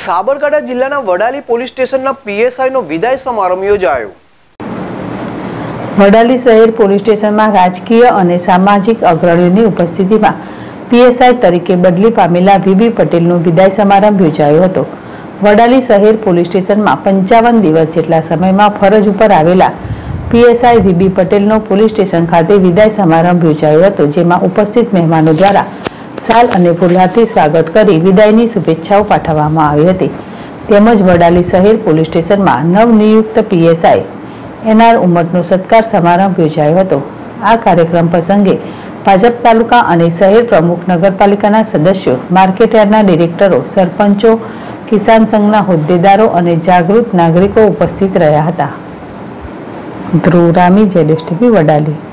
સાબરકાંઠા જિલ્લાના વડાલી પોલીસ સ્ટેશનના પીએસઆઈનો વિદાય સમારંભ યોજાયો। વડાલી શહેર પોલીસ સ્ટેશનમાં રાજકીય અને સામાજિક અગ્રણીઓની ઉપસ્થિતિમાં પીએસઆઈ તરીકે બદલી પામેલા વીબી પટેલનો વિદાય સમારંભ યોજાયો હતો। વડાલી શહેર પોલીસ સ્ટેશનમાં 55 દિવસ જેટલા સમયમાં ફરજ ઉપર આવેલા પીએસઆઈ વીબી પટેલનો પોલીસ સ્ટેશન ખાતે વિદાય સમારંભ યોજાયો હતો, જેમાં ઉપસ્થિત મહેમાનો દ્વારા સાલ અને ફુલહારથી સ્વાગત કરી વિદાયની શુભેચ્છાઓ પાઠવવામાં આવી હતી। તેમજ વડાલી શહેર પોલીસ સ્ટેશનમાં નવનિયુક્ત પીએસઆઈ એનઆર ઉમટનો સત્કાર સમારંભ યોજાયો હતો। આ કાર્યક્રમ પ્રસંગે ભાજપ તાલુકા અને શહેર પ્રમુખ, નગરપાલિકાના સદસ્યો, માર્કેટયાર્ડના ડિરેક્ટરો, સરપંચો, કિસાન સંઘના હોદ્દેદારો અને જાગૃત નાગરિકો ઉપસ્થિત રહ્યા હતા। ધ્રુવ રામી, ZSTV વડાલી।